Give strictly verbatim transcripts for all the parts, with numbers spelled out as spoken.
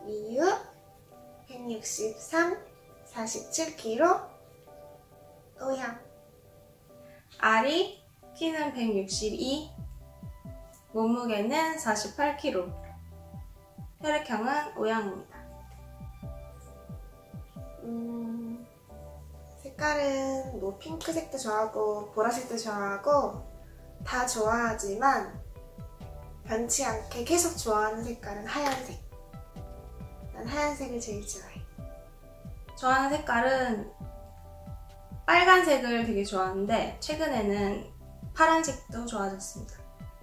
미유 백육십삼, 사십칠 킬로그램. 오양. 아리 키는 백육십이, 몸무게는 사십팔 킬로그램. 혈액형은 O양입니다. 음, 색깔은 뭐 핑크색도 좋아하고 보라색도 좋아하고 다 좋아하지만 변치 않게 계속 좋아하는 색깔은 하얀색. 난 하얀색을 제일 좋아해. 좋아하는 색깔은 빨간색을 되게 좋아하는데 최근에는 파란색도 좋아졌습니다.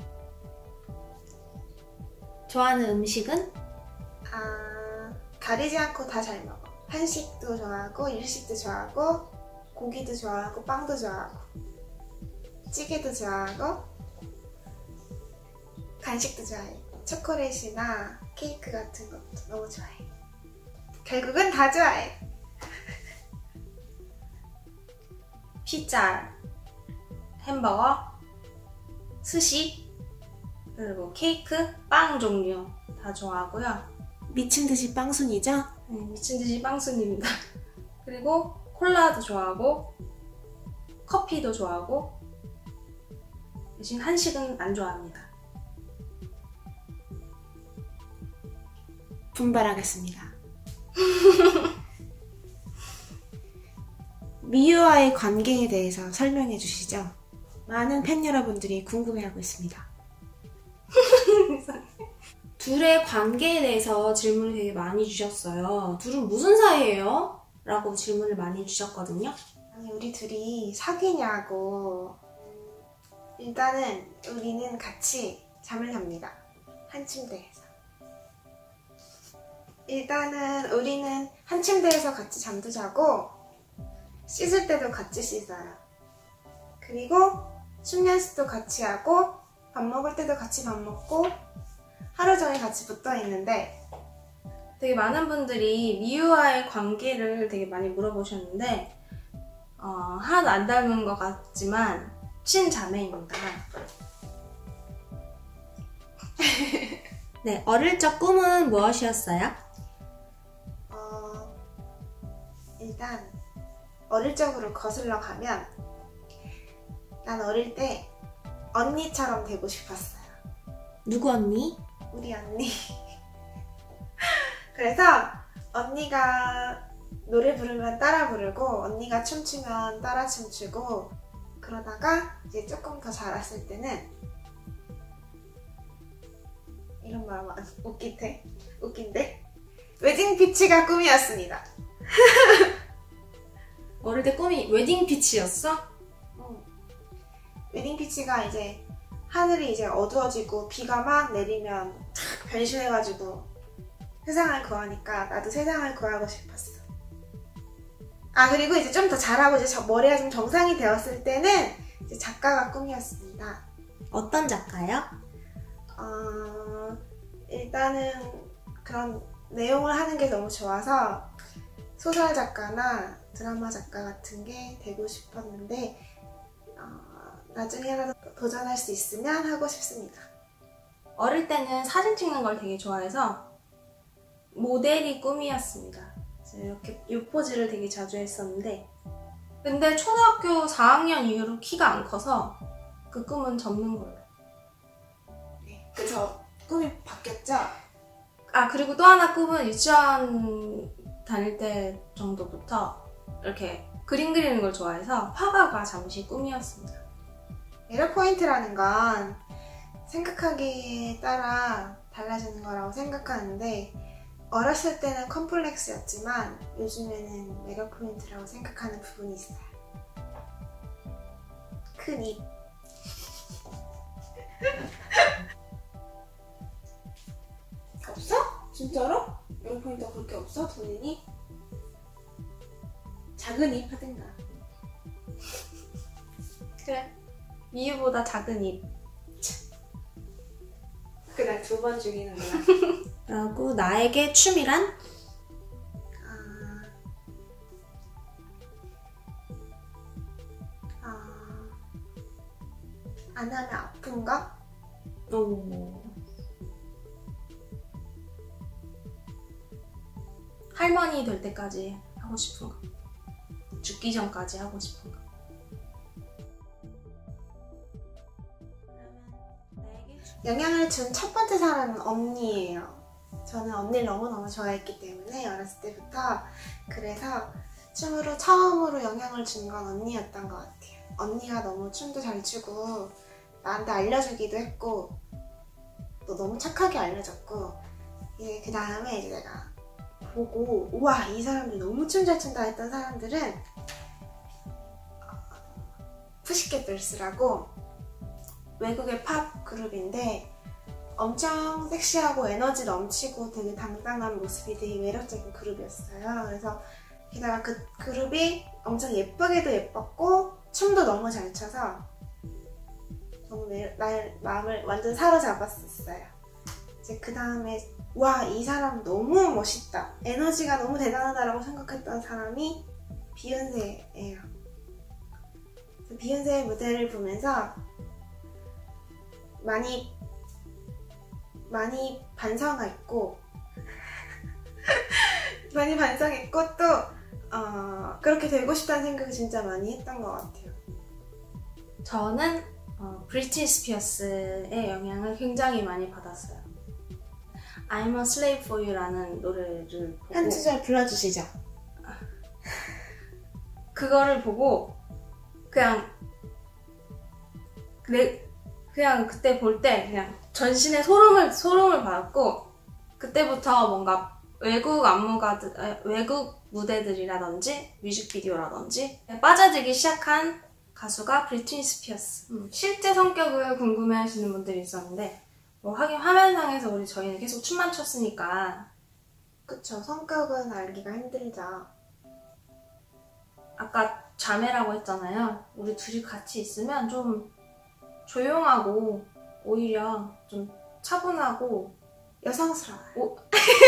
좋아하는 음식은? 아, 가리지 않고 다 잘 먹어. 한식도 좋아하고 일식도 좋아하고 고기도 좋아하고 빵도 좋아하고 찌개도 좋아하고 간식도 좋아해. 초콜릿이나 케이크 같은 것도 너무 좋아해. 결국은 다 좋아해. 피자, 햄버거, 스시, 그리고 케이크, 빵 종류 다 좋아하고요. 미친듯이 빵순이죠? 네, 미친듯이 빵순입니다. 그리고 콜라도 좋아하고 커피도 좋아하고 대신 한식은 안 좋아합니다. 분발하겠습니다. 미유와의 관계에 대해서 설명해 주시죠. 많은 팬 여러분들이 궁금해하고 있습니다. 둘의 관계에 대해서 질문을 되게 많이 주셨어요. 둘은 무슨 사이예요? 라고 질문을 많이 주셨거든요. 아니, 우리 둘이 사귀냐고. 일단은 우리는 같이 잠을 잡니다. 한 침대에서. 일단은 우리는 한 침대에서 같이 잠도 자고 씻을 때도 같이 씻어요. 그리고 숙면식도 같이 하고 밥 먹을 때도 같이 밥 먹고 하루 종일 같이 붙어 있는데 되게 많은 분들이 미유와의 관계를 되게 많이 물어보셨는데 어, 하나도 안 닮은 것 같지만 친자매입니다. 네, 어릴 적 꿈은 무엇이었어요? 어, 일단 어릴 적으로 거슬러 가면 난 어릴 때 언니처럼 되고 싶었어요. 누구 언니? 우리 언니. 그래서 언니가 노래 부르면 따라 부르고 언니가 춤추면 따라 춤추고 그러다가 이제 조금 더 자랐을 때는 이런 말 하면 웃기대? 웃긴데? 웨딩피치가 꿈이었습니다. 어릴 때 꿈이 웨딩피치였어? 응. 웨딩피치가 이제 하늘이 이제 어두워지고 비가 막 내리면 변신해가지고 세상을 구하니까 나도 세상을 구하고 싶었어. 아, 그리고 이제 좀 더 잘하고 이제 저 머리가 좀 정상이 되었을 때는 이제 작가가 꿈이었습니다. 어떤 작가요? 어, 일단은 그런 내용을 하는 게 너무 좋아서 소설 작가나 드라마 작가 같은 게 되고 싶었는데 어, 나중에라도 도전할 수 있으면 하고 싶습니다. 어릴 때는 사진 찍는 걸 되게 좋아해서 모델이 꿈이었습니다. 그래서 이렇게 이 포즈를 되게 자주 했었는데 근데 초등학교 사 학년 이후로 키가 안 커서 그 꿈은 접는 걸로. 네, 그래서 꿈이 바뀌었죠? 아, 그리고 또 하나 꿈은 유치원 다닐 때 정도부터 이렇게 그림 그리는 걸 좋아해서 화가가 잠시 꿈이었습니다. 매력 포인트라는 건 생각하기에 따라 달라지는 거라고 생각하는데 어렸을 때는 컴플렉스였지만 요즘에는 매력 포인트라고 생각하는 부분이 있어요. 큰 입. 없어? 진짜로? 매력 포인트가 그렇게 없어? 본인이? 작은 입 하든가. 그래. 미유보다 작은 입. 그날 두 번 죽이는구나. 그리고 나에게 춤이란? 아, 아, 안 하면 아픈 거? 오. 할머니 될 때까지 하고 싶은 거. 죽기 전까지 하고 싶은 거. 영향을 준 첫 번째 사람은 언니예요. 저는 언니를 너무너무 좋아했기 때문에 어렸을 때부터. 그래서 춤으로 처음으로 영향을 준 건 언니였던 것 같아요. 언니가 너무 춤도 잘 추고 나한테 알려주기도 했고 또 너무 착하게 알려줬고, 예, 그 다음에 이제 내가 보고 우와 이 사람들 너무 춤 잘 춘다 했던 사람들은 푸시켓돌스라고 외국의 팝 그룹인데 엄청 섹시하고 에너지 넘치고 되게 당당한 모습이 되게 매력적인 그룹이었어요. 그래서 게다가 그 그룹이 엄청 예쁘게도 예뻤고 춤도 너무 잘 춰서 너무 내, 날 마음을 완전 사로잡았었어요. 이제 그 다음에 와 이 사람 너무 멋있다, 에너지가 너무 대단하다라고 생각했던 사람이 비욘세예요. 비욘세의 무대를 보면서 많이 많이 반성했고 많이 반성했고 또 어, 그렇게 되고 싶다는 생각을 진짜 많이 했던 것 같아요. 저는 어, 브리트니 스피어스의 영향을 굉장히 많이 받았어요. I'm a slave for you라는 노래를 보고 한 소절 불러주시죠. 그거를 보고 그냥 내 그냥 그때 볼 때 그냥 전신에 소름을 소름을 받았고, 그때부터 뭔가 외국 안무가들 외국 무대들이라든지 뮤직비디오라든지 빠져들기 시작한 가수가 브리트니 스피어스. 음, 실제 성격을 궁금해하시는 분들이 있었는데 뭐 하긴 화면상에서 우리 저희는 계속 춤만 췄으니까. 그쵸, 성격은 알기가 힘들죠. 아까 자매라고 했잖아요. 우리 둘이 같이 있으면 좀 조용하고 오히려 좀 차분하고 여성스러워요. 오.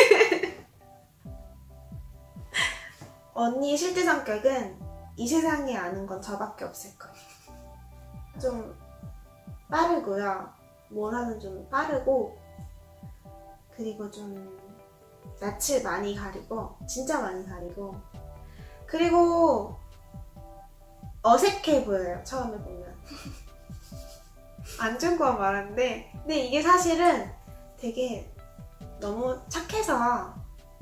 언니의 실제 성격은 이 세상에 아는 건 저밖에 없을 거예요. 좀 빠르고요. 뭘 하든 좀 빠르고, 그리고 좀 낯을 많이 가리고, 진짜 많이 가리고, 그리고 어색해 보여요, 처음에 보면. 안 좋은 거 말하는데, 근데 이게 사실은 되게 너무 착해서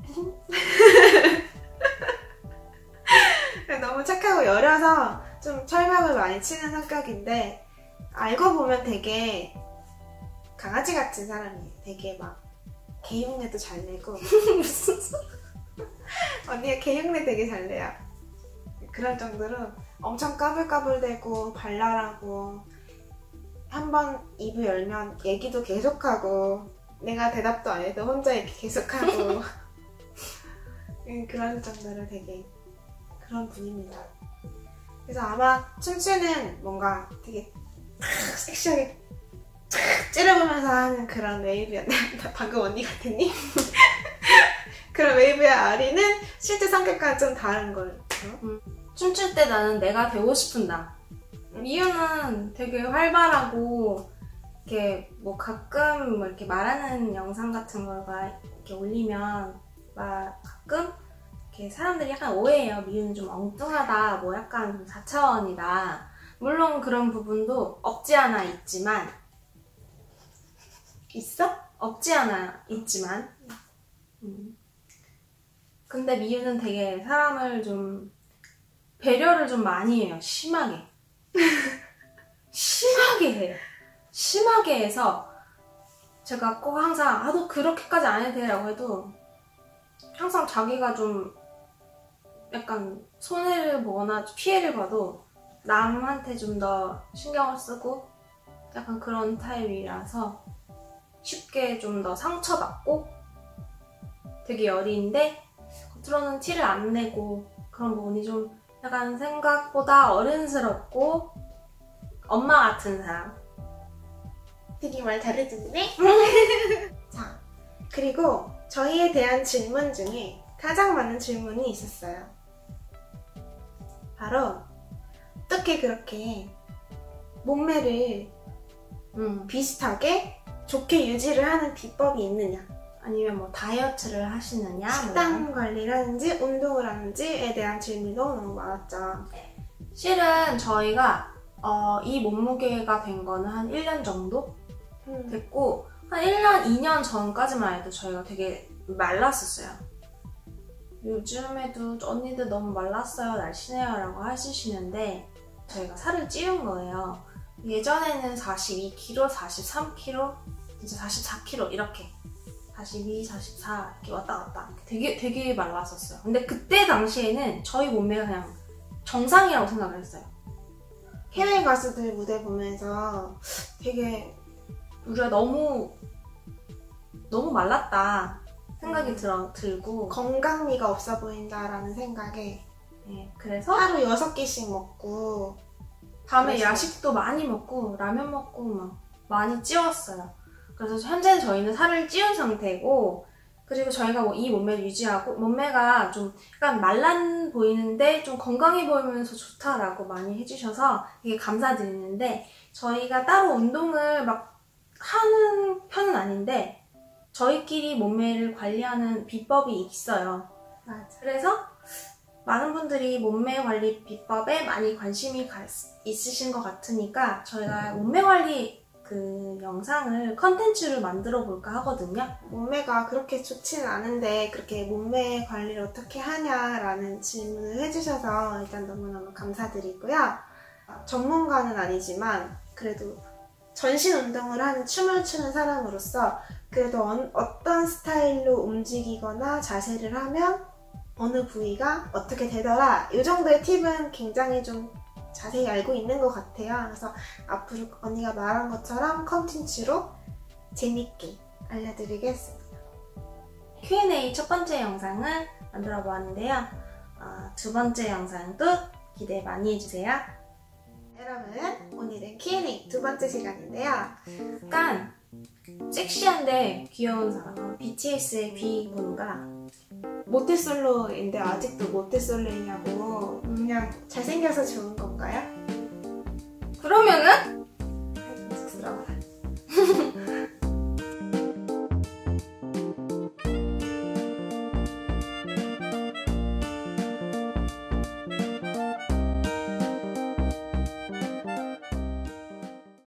너무 착하고 여려서 좀 철벽을 많이 치는 성격인데, 알고 보면 되게 강아지 같은 사람이에요. 되게 막 개흉내도 잘 내고 무슨 소리. 언니가 개흉내 되게 잘 내요. 그럴 정도로 엄청 까불까불대고 발랄하고, 한번 입을 열면 얘기도 계속하고 내가 대답도 안 해도 혼자 이렇게 계속하고 그런 정도로 되게 그런 분입니다. 그래서 아마 춤추는 뭔가 되게 섹시하게 찌르면서 하는 그런 웨이브였나? 방금 언니 같았니? 그런 웨이브의 아리는 실제 성격과는 좀 다른 걸. 음. 춤출 때 나는 내가 되고 싶은 나. 미유는 되게 활발하고 이렇게 뭐 가끔 뭐 이렇게 말하는 영상 같은 걸 막 이렇게 올리면 막 가끔 이렇게 사람들이 약간 오해해요. 미유는 좀 엉뚱하다, 뭐 약간 좀 사 차원이다. 물론 그런 부분도 없지 않아 있지만 있어? 없지 않아 있지만 음. 근데 미유는 되게 사람을 좀 배려를 좀 많이 해요. 심하게. 심하게 해요. 심하게 해서 제가 꼭 항상 아, 너 그렇게까지 안 해도 돼 라고 해도 항상 자기가 좀 약간 손해를 보거나 피해를 봐도 남한테 좀 더 신경을 쓰고 약간 그런 타입이라서 쉽게 좀 더 상처받고 되게 여리인데 겉으로는 티를 안 내고 그런 부분이 좀 약간 생각보다 어른스럽고 엄마 같은 사람. 되게 말 잘해주네? 자, 그리고 저희에 대한 질문 중에 가장 많은 질문이 있었어요. 바로 어떻게 그렇게 몸매를 음. 비슷하게 좋게 유지를 하는 비법이 있느냐. 아니면 뭐 다이어트를 하시느냐, 뭐 식단 이런. 관리를 하는지 운동을 하는지에 대한 질문이 너무너무 많았죠. 실은 저희가 어, 이 몸무게가 된 거는 한 일 년 정도 음. 됐고, 한 일 년, 이 년 전까지만 해도 저희가 되게 말랐었어요. 요즘에도 언니들 너무 말랐어요, 날씬해요 라고 하시시는데 저희가 살을 찌운 거예요. 예전에는 사십이 킬로그램, 사십삼 킬로그램, 진짜 사십사 킬로그램 이렇게 사십이, 사십사 이렇게 왔다 갔다 되게 되게 말랐었어요. 근데 그때 당시에는 저희 몸매가 그냥 정상이라고 생각을 했어요. 해외 가수들 무대 보면서 되게 우리가 너무 너무 말랐다 생각이 들어, 들고 건강미가 없어 보인다라는 생각에 네, 그래서 하루 여섯 끼씩 먹고 밤에 그래서- 야식도 많이 먹고 라면 먹고 막 많이 찌웠어요. 그래서 현재는 저희는 살을 찌운 상태고, 그리고 저희가 뭐 이 몸매를 유지하고 몸매가 좀 약간 말란 보이는데 좀 건강해 보이면서 좋다라고 많이 해주셔서 되게 감사드리는데, 저희가 따로 운동을 막 하는 편은 아닌데 저희끼리 몸매를 관리하는 비법이 있어요. 맞아. 그래서 많은 분들이 몸매 관리 비법에 많이 관심이 가, 있으신 것 같으니까 저희가 몸매 관리 그 영상을 컨텐츠를 만들어 볼까 하거든요. 몸매가 그렇게 좋지는 않은데 그렇게 몸매 관리를 어떻게 하냐라는 질문을 해주셔서 일단 너무너무 감사드리고요. 전문가는 아니지만 그래도 전신 운동을 하는 춤을 추는 사람으로서 그래도 어, 어떤 스타일로 움직이거나 자세를 하면 어느 부위가 어떻게 되더라, 이 정도의 팁은 굉장히 좀 자세히 알고 있는 것 같아요. 그래서 앞으로 언니가 말한 것처럼 컨텐츠로 재밌게 알려드리겠습니다. 큐 앤 에이 첫 번째 영상을 만들어 보았는데요. 어, 두 번째 영상도 기대 많이 해주세요. 여러분, 오늘은 큐 앤 에이 두 번째 시간인데요. 약간 섹시한데 귀여운 사람, 비티에스의 비군가. 모태솔로인데 아직도 모태솔로이냐고. 그냥 잘생겨서 좋은 건가요? 그러면은